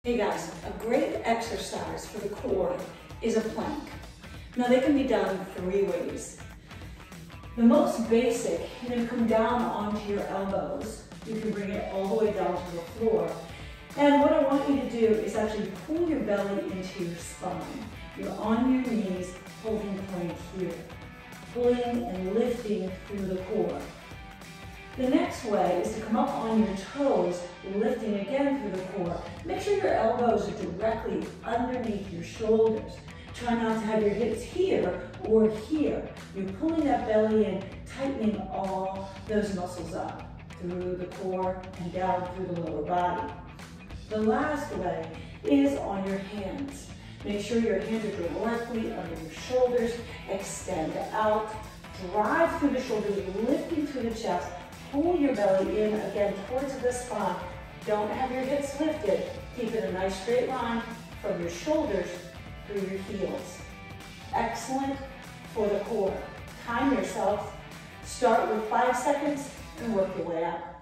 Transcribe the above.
Hey guys, a great exercise for the core is a plank. Now they can be done 3 ways. The most basic, you're going to come down onto your elbows. You can bring it all the way down to the floor. And what I want you to do is actually pull your belly into your spine. You're on your knees, holding plank here. Pulling and lifting through the core. The next way is to come up on your toes, lifting again through the core. Make sure your elbows are directly underneath your shoulders. Try not to have your hips here or here. You're pulling that belly in, tightening all those muscles up through the core and down through the lower body. The last way is on your hands. Make sure your hands are directly under your shoulders. Extend out, drive through the shoulders, lifting through the chest. Pull your belly in again towards the spine. Don't have your hips lifted. Keep it a nice straight line from your shoulders through your heels. Excellent for the core. Time yourself. Start with 5 seconds and work your way out.